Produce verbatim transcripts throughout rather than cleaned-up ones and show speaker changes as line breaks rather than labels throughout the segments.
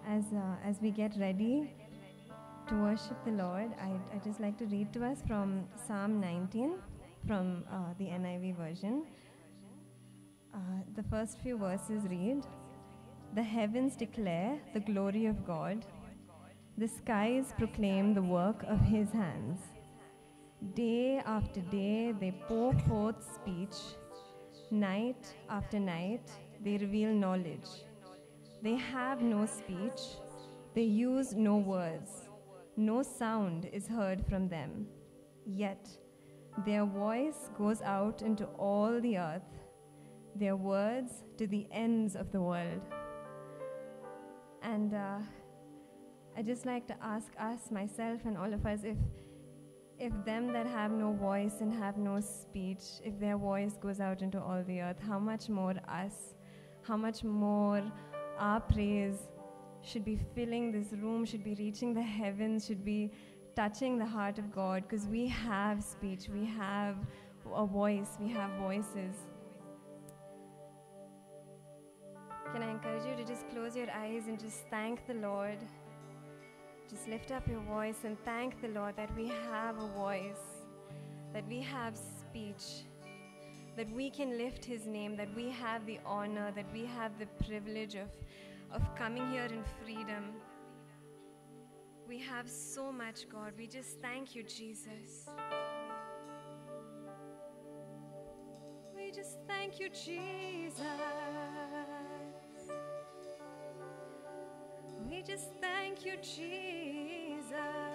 as uh, as we get ready to worship the Lord, I'd, I'd just like to read to us from Psalm nineteen, from uh, the N I V version. Uh, the first few verses read, "The heavens declare the glory of God. The skies proclaim the work of his hands. Day after day they pour forth speech. Night after night they reveal knowledge. They have no speech. They use no words. No sound is heard from them. Yet their voice goes out into all the earth, their words to the ends of the world." And uh, I just like to ask us, myself and all of us, if if them that have no voice and have no speech, if their voice goes out into all the earth, how much more us, how much more our praise should be filling this room, should be reaching the heavens, should be touching the heart of God, because we have speech, we have a voice, we have voices. Can I encourage you to just close your eyes and just thank the Lord? Just lift up your voice and thank the Lord that we have a voice, that we have speech, that we can lift his name, that we have the honor, that we have the privilege of, of coming here in freedom. We have so much, God. We just thank you, Jesus. We just thank you, Jesus. We just thank you, Jesus.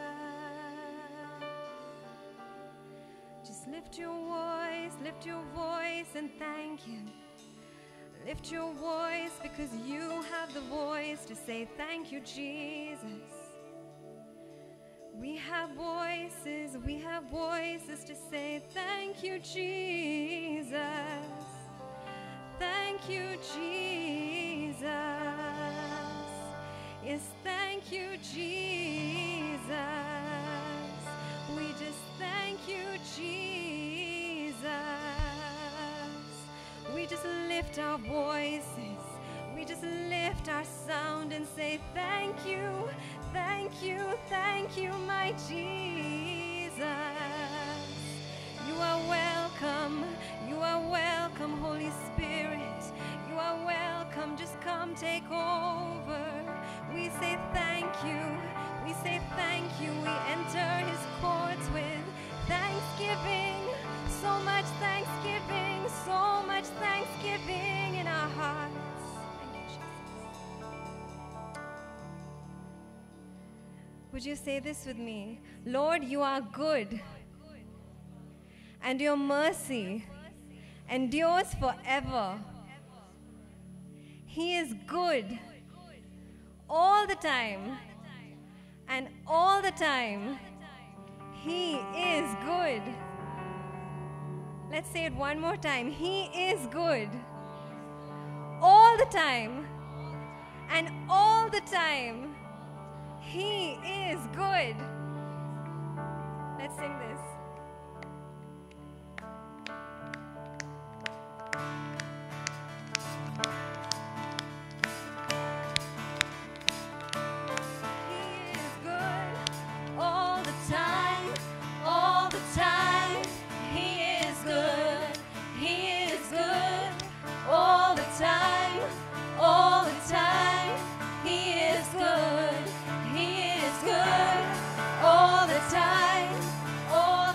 Just lift your voice, lift your voice and thank him. Lift your voice because you have the voice to say thank you, Jesus. We have voices, we have voices to say thank you, Jesus. Thank you, Jesus. Yes, thank you, Jesus. We just thank you, Jesus. We just lift our voices. We just lift our sound and say thank you, thank you, thank you, my Jesus. You are welcome. You are welcome, Holy Spirit. You are welcome. Just come take over. We say thank you. We say thank you. We enter his courts with thanksgiving. So much thanksgiving. So much thanksgiving in our hearts. Thank you, Jesus. Would you say this with me? Lord, you are good, and your mercy endures forever. He is good all the time, and all the time he is good. Let's say it one more time. He is good all the time, and all the time he is good. Let's sing this.
All the time, all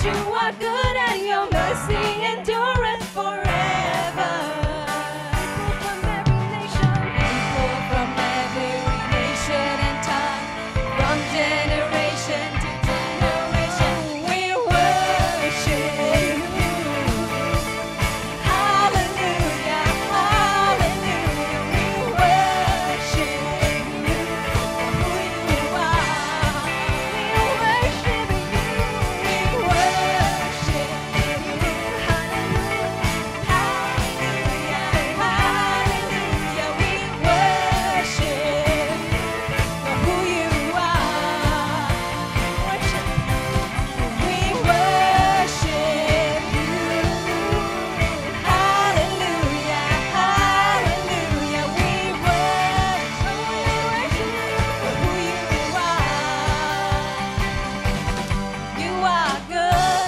you are good and your mercy endureth forever. People from every nation, people from every nation and tongue, from generation to generation, we worship you. Hallelujah, hallelujah, we worship you for who you are. We worship you, we worship you. Hallelujah, hallelujah, hallelujah, we worship for who you are. Worship. We worship you. Hallelujah, hallelujah. We worship for who you are. You are good.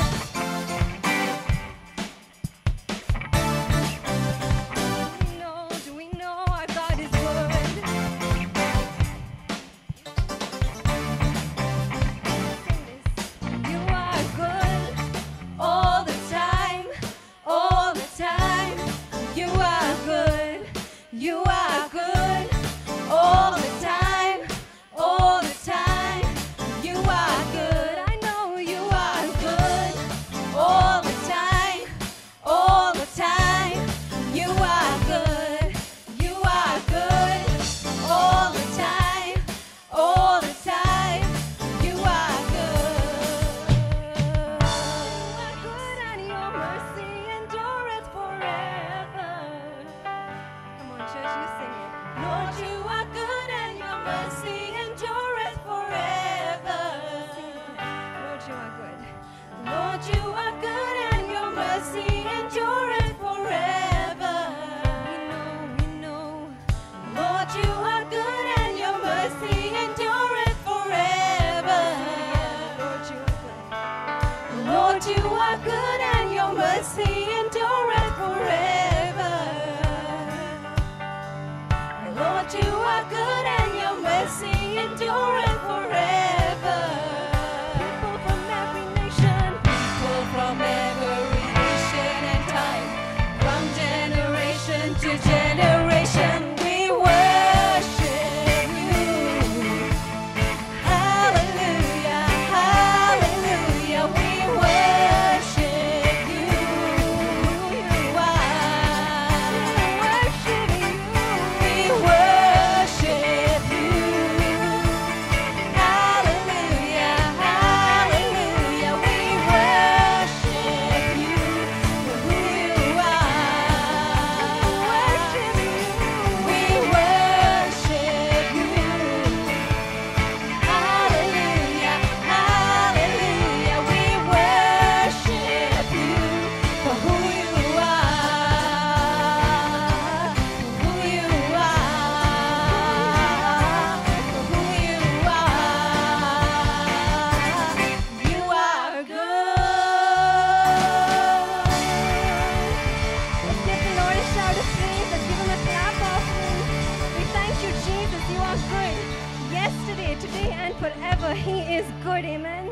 We know, do we know our God is good? You are good all the time, all the time. You are good, you are good all the time, all the time. You are good, I know you are good all the time, all the time. You are good, you are good all the time, all the time. You are good. You are good and your mercy endureth forever. Come on, church, you sing it. Lord, you are good and your mercy endureth forever. Lord, you are good. Lord, you are good and your mercy endureth forever. We know, we know. Lord, you are good and your mercy endureth forever. Lord, you are good. Lord, you are good and your mercy endureth forever. Lord, you are good and your mercy endureth forever. People from every nation, people from every nation and time, from generation to generation, we worship you. Hallelujah, hallelujah, we worship you. You are. We worship you. We worship you. Hallelujah, hallelujah, we worship you for who you are. We worship you. Hallelujah, hallelujah, we worship you for who you are, who you are, for who you are. You are good. Let's give the Lord a shout of praise. Let's give him a clap offering. We thank you, Jesus. You are good. Yesterday, today, and forever. He is good. Amen.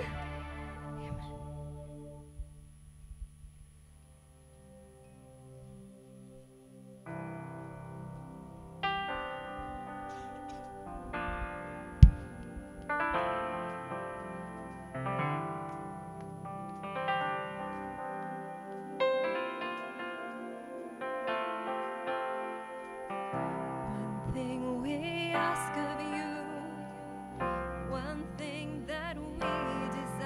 One thing we ask of you, one thing that we desire.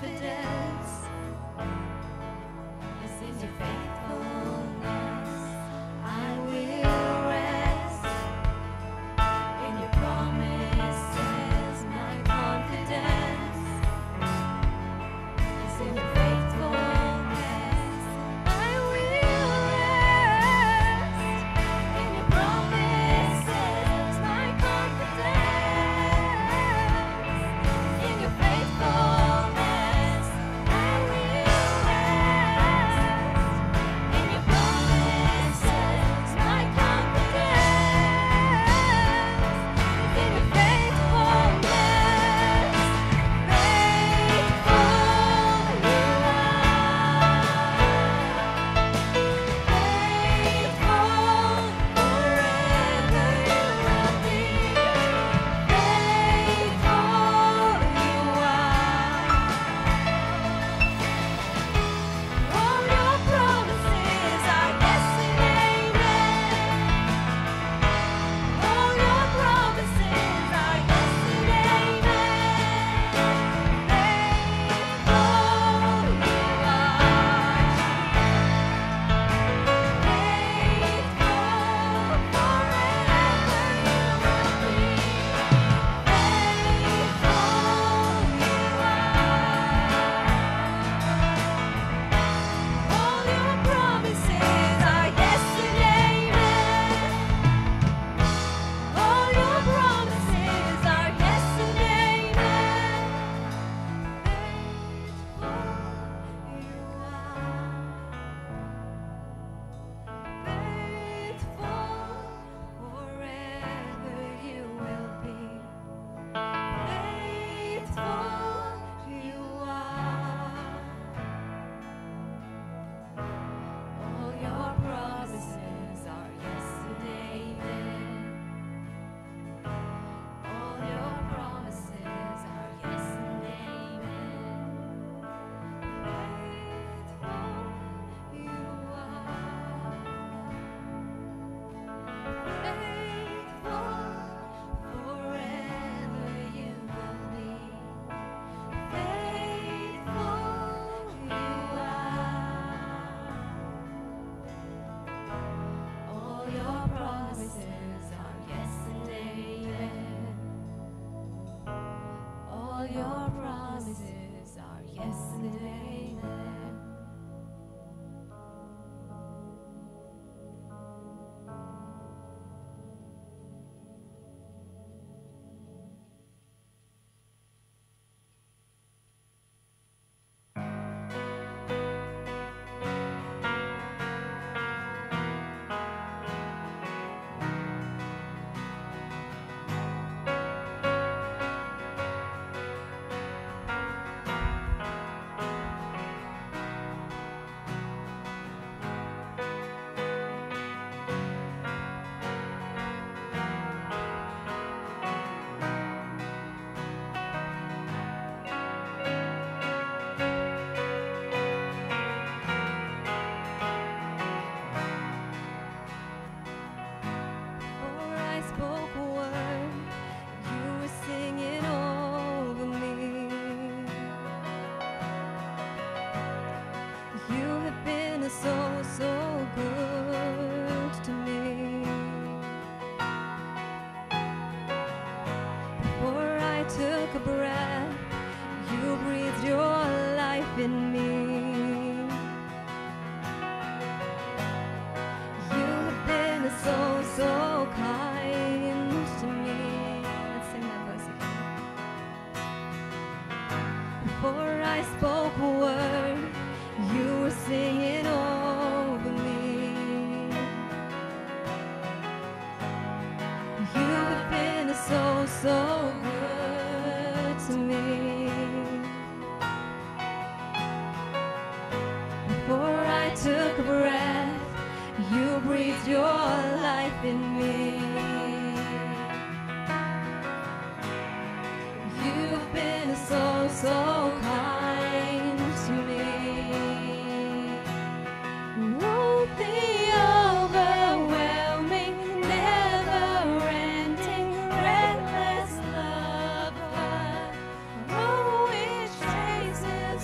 confidence is in your faithfulness. I will rest in your promises. My confidence is in your faithfulness. I will rest in your promises. My confidence in your faithfulness. I will rest in your promises. My confidence in your faithfulness. Faithful you your promises are yes and amen. Before I spoke a word, you were singing over me. You have been so, so good to me. Before I took a breath, you breathed your life in me. You have been so, so kind to me. Let's sing that verse again. Before I spoke a word, you were singing over me. You have been so, so good to me. Before I took a breath, you breathed your life in me. You've been so, so kind to me. Oh, the overwhelming, never-ending, endless love of God. Oh, which chases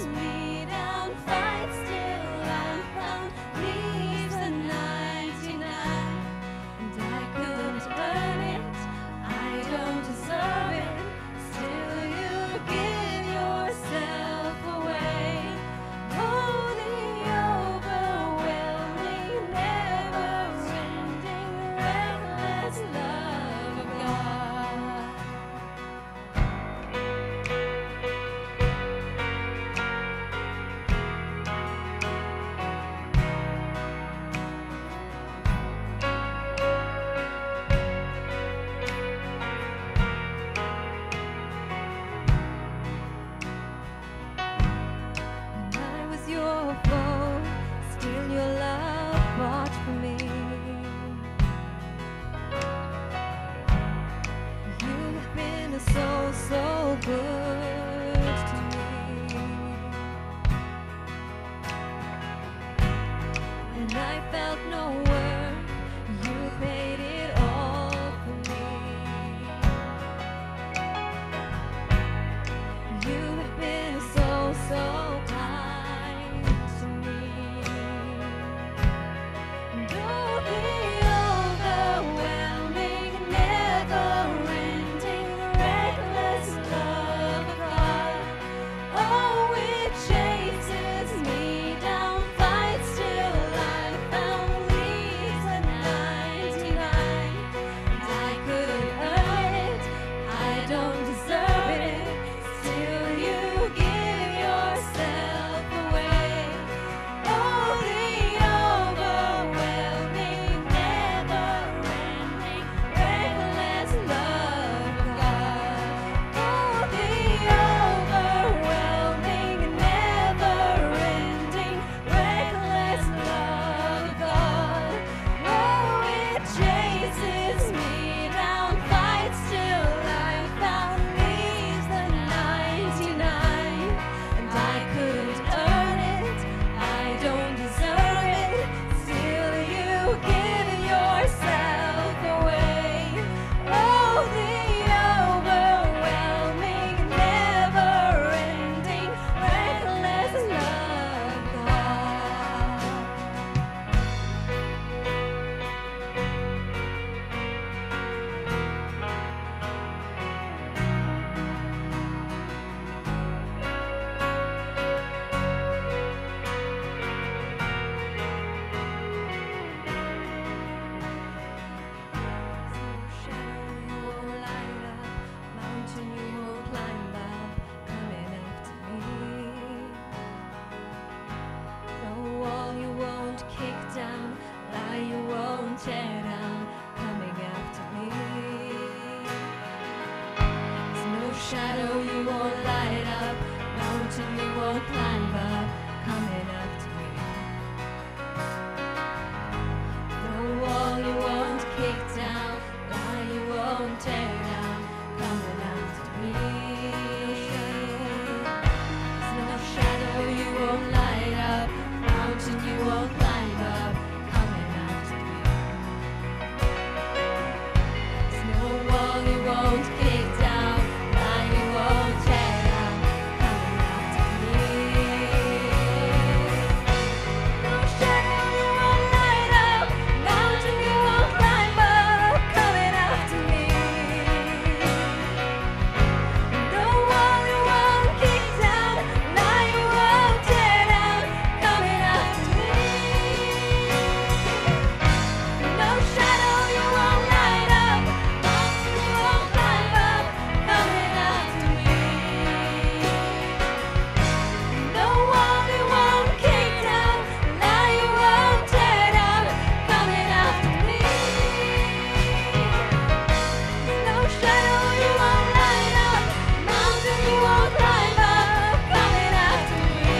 shadow you won't light up, mountain you won't climb up, coming after me. No wall you won't kick down, lie you won't tear down, coming after me. There's no shadow you won't light up, mountain you won't climb up, coming after me. There's no wall you won't kick down, lie you won't tear down, coming after me. No shadow you won't light up, mountain you won't climb up, coming after me. No wall you won't kick down, lie you won't tear down, coming after me. No shadow you won't light up, mountain you won't climb up, coming after me. No wall you won't kick down, lie you won't tear down, coming after me. No shadow you won't light up, mountain you won't climb up, coming after me.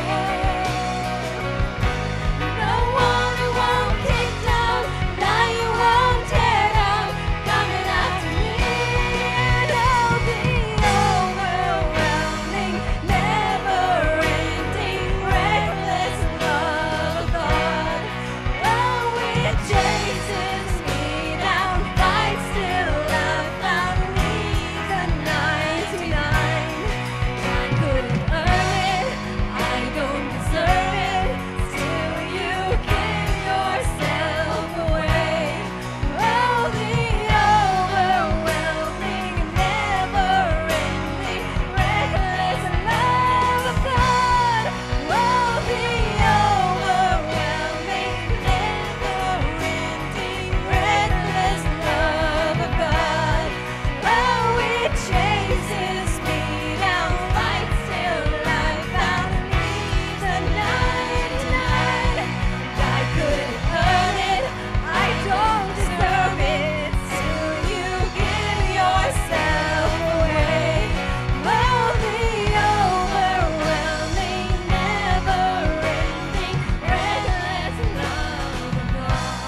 No wall you won't kick down, lie you won't tear down, coming after me. And oh, the overwhelming, never-ending, reckless love of God. Oh, it chases me down, fights till I've found me the ninety-nine. I couldn't earn it, I don't deserve it, still you give yourself away. Oh, the overwhelming, never-ending, reckless love of God. Oh, the overwhelming, never-ending, reckless love of God. Oh, it chases me down, fights till I found me the ninety-nine. I couldn't earn it, I don't deserve it, still you give yourself away. Oh, the overwhelming, never-ending, reckless love of God.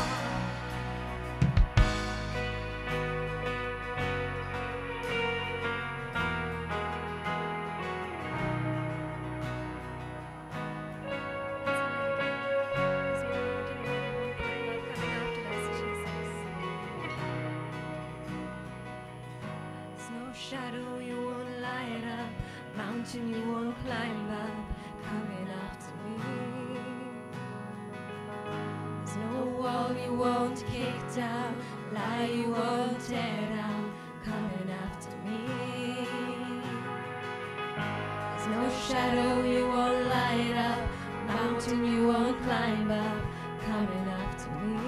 There's no shadow you won't light up, mountain you won't climb up, coming after me. There's no wall you won't kick down, lie you won't tear down, coming after me. There's no shadow you won't light up, mountain you won't climb up, coming after me.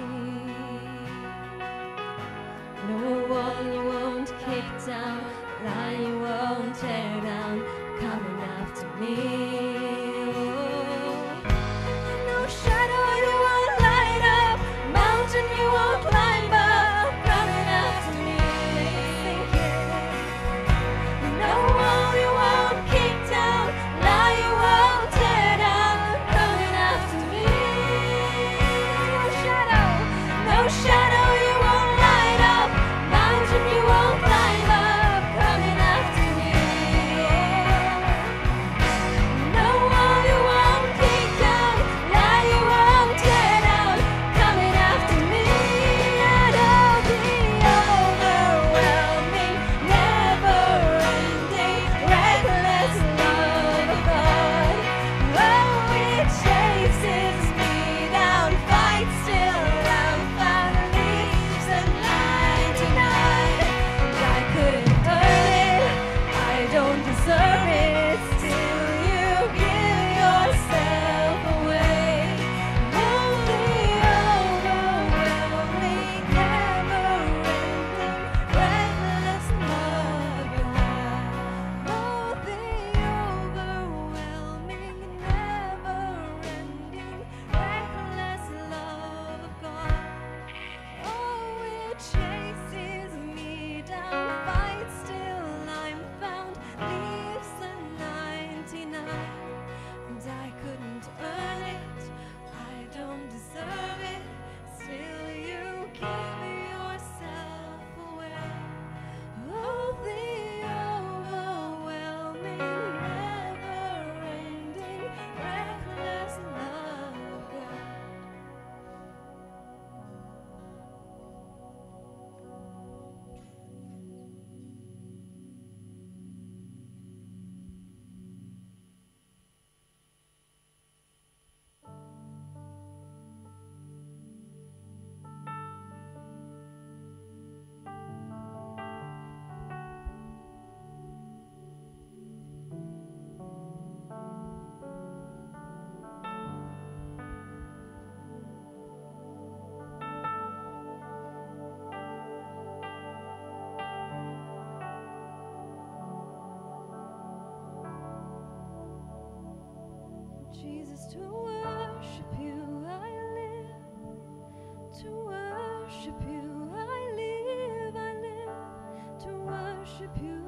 No wall you won't kick down, lie you won't tear down, coming after me. No shadow you won't light up, mountain you won't climb up, coming after me. No wall you won't kick down, lie you won't tear down, coming after me. No shadow, no shadow you won't light up, mountain you won't climb up, coming after me. No Jesus, to worship you I live. To worship you I live. I live to worship you.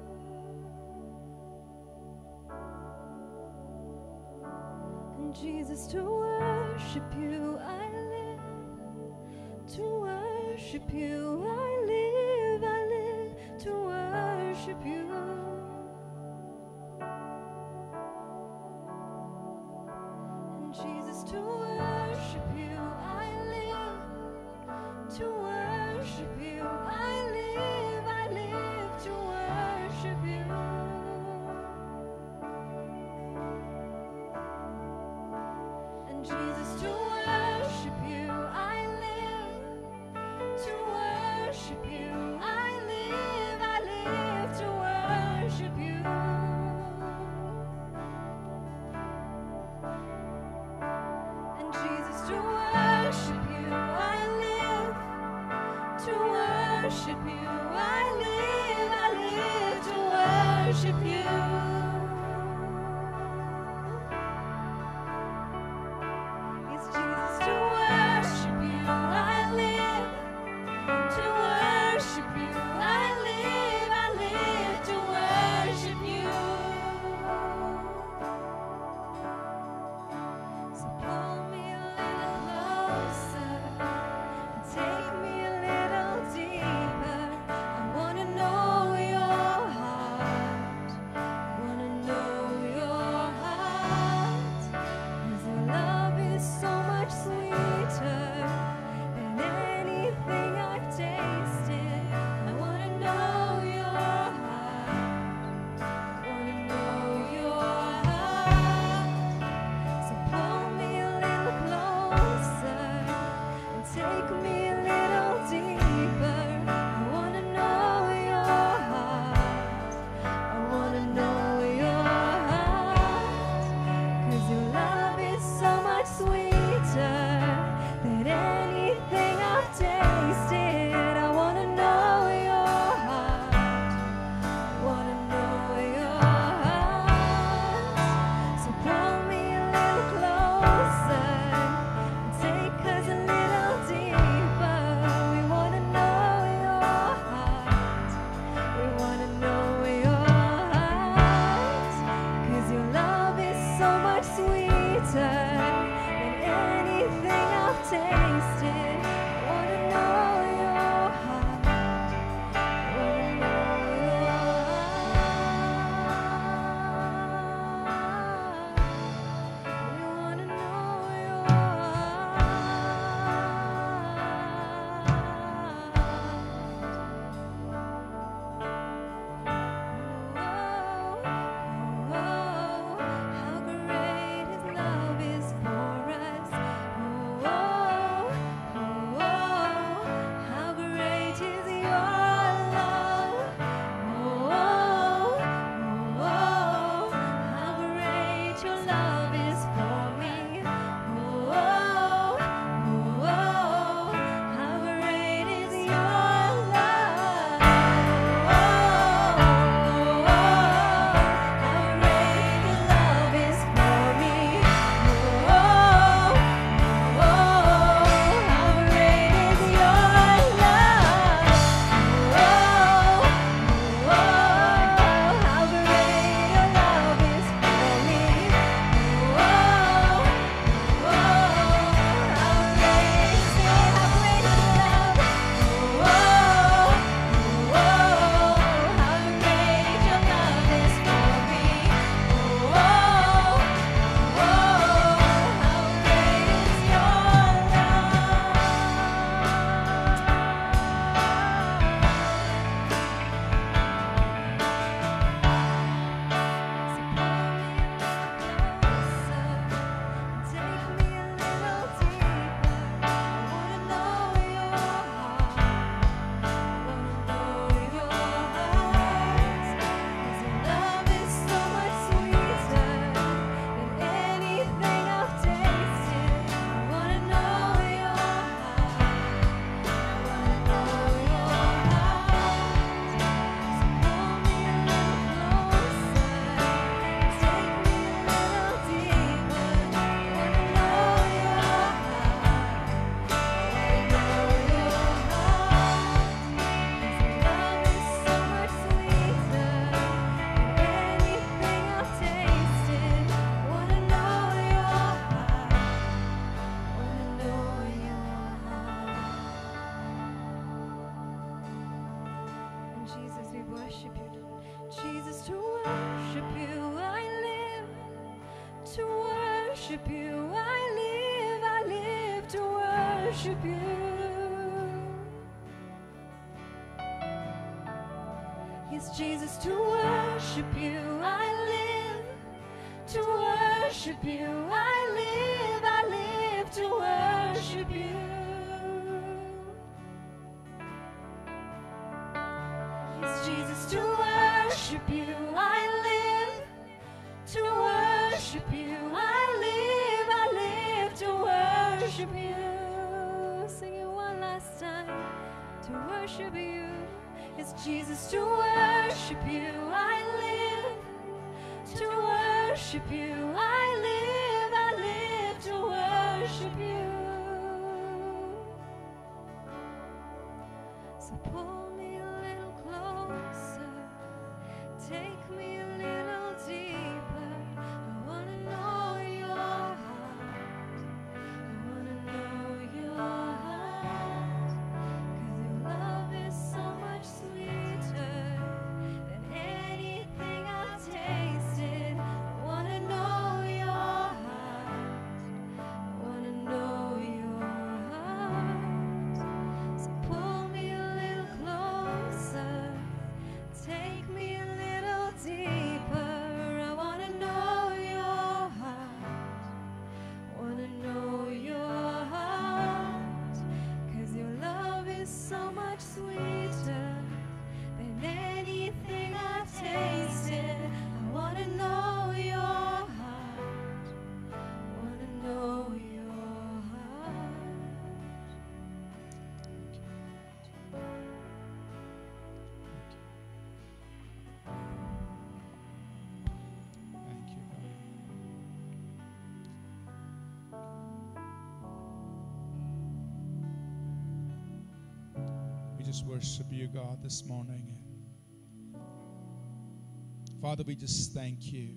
And Jesus, to worship you I live. To worship you I live. I live to worship you. And Jesus, to worship you I live. To worship you I live. I live to worship you. And Jesus, to worship you I live. To worship you I live. I live to worship you. And Jesus, to worship you I live. To worship you I live. I live to worship you. Yes, Jesus, to worship you I live. To worship you I live. I live to worship you. So pull me a little closer and take me a little deeper. I wanna know your heart. Wanna know your heart. 'Cause your love is so much sweeter than anything I've tasted. I wanna know your heart. Wanna know your heart. So pull me a little closer and take me a little deeper. I wanna know your heart. I wanna know your heart. 'Cause your love is so much sweeter than anything I've tasted. I wanna know your heart. Wanna know your heart. So pull me a little closer and take us a little deeper. We wanna know your heart. We wanna know your heart. 'Cause your love is so much sweeter than anything I've tasted. I wanna know your heart. Wanna know your heart. We wanna know your heart. How great His love is for us. Oh, worship you. I live, I live to worship you. Yes, Jesus, to worship you. I live to worship you. I live, I live to worship you. Yes, Jesus, to worship you. I live to worship you. I live, I live to worship you. Sing it one last time. To worship you. It's Jesus, to worship you. I live to worship you. I live, I live to worship you. So pull me a little closer. Take me a little deeper. I wanna know your heart. I wanna know your heart. 'Cause your love is so much sweeter than anything I've tasted. I wanna know your heart. I wanna know your heart. So pull me a little closer. Take me a little deeper. I wanna know your heart. Wanna know your heart. 'Cause your love is so much sweeter than anything I've tasted. I wanna know your heart. Wanna know your heart.
Thank you, God. We just worship you, God, this morning. Father, we just thank you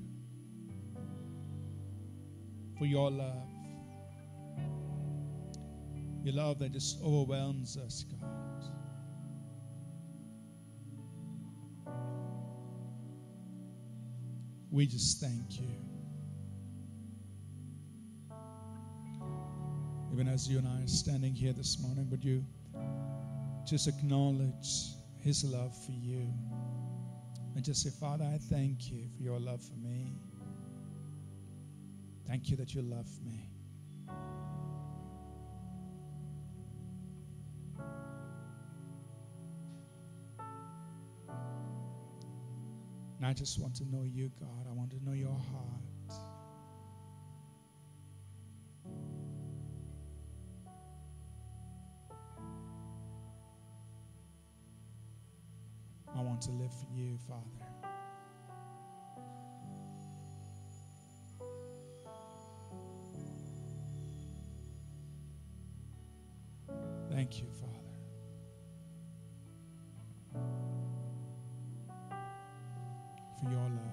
for your love. Your love that just overwhelms us, God. We just thank you. Even as you and I are standing here this morning, would you just acknowledge his love for you? And just say, Father, I thank you for your love for me. Thank you that you love me. And I just want to know you, God. I want to know your heart. I want to live for you, Father. Thank you, Father. For your love.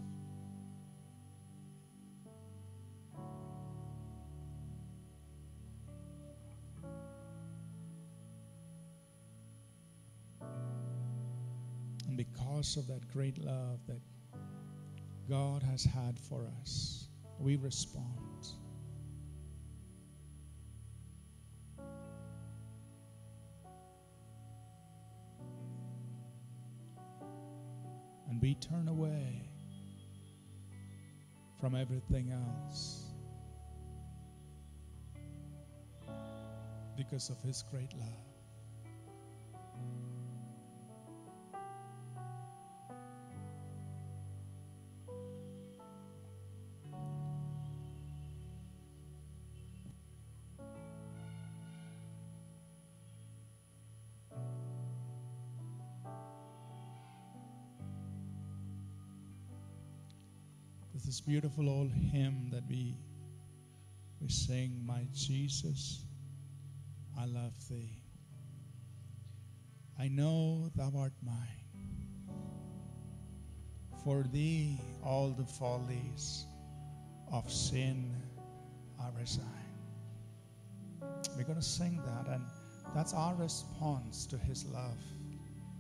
And because of that great love that God has had for us, we respond. And we turn away from everything else because of his great love. There's this beautiful old hymn that we we sing, my Jesus, I love thee. I know thou art mine. For thee all the follies of sin I resign. We're going to sing that, and that's our response to his love.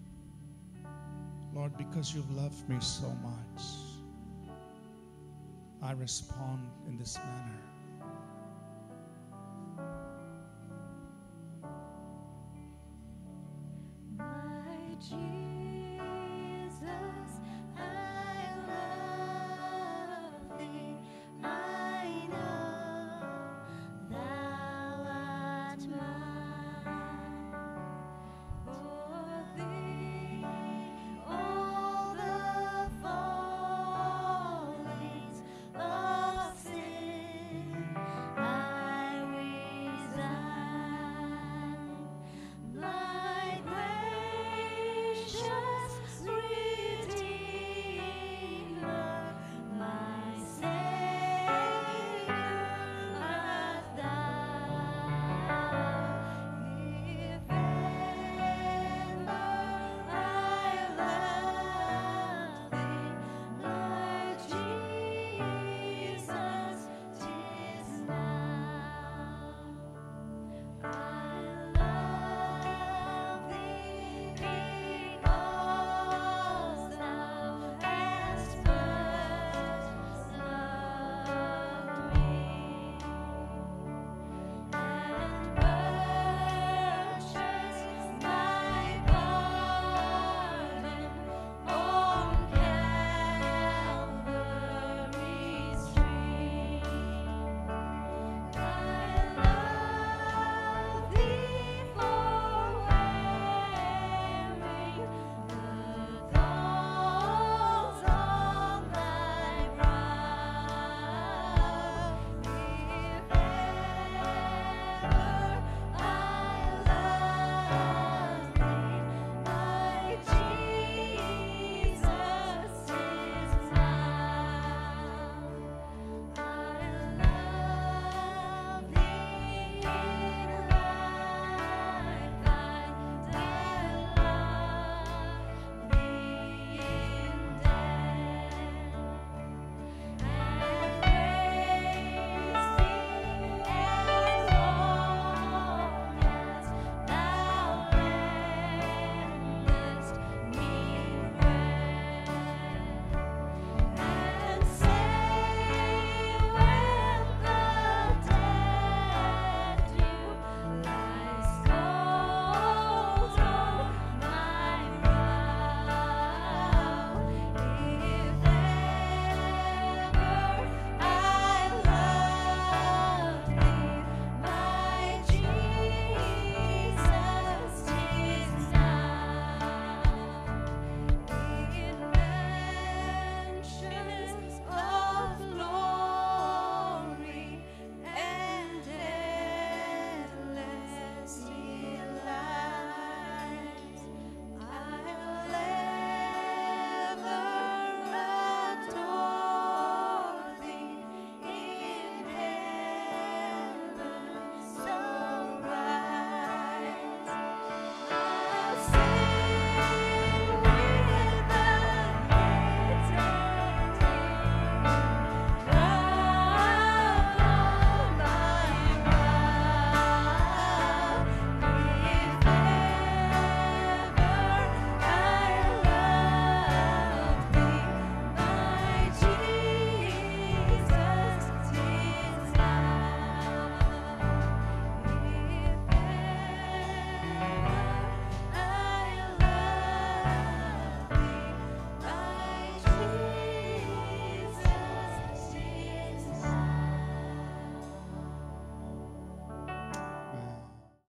Lord, because you've loved me so much, I respond in this manner.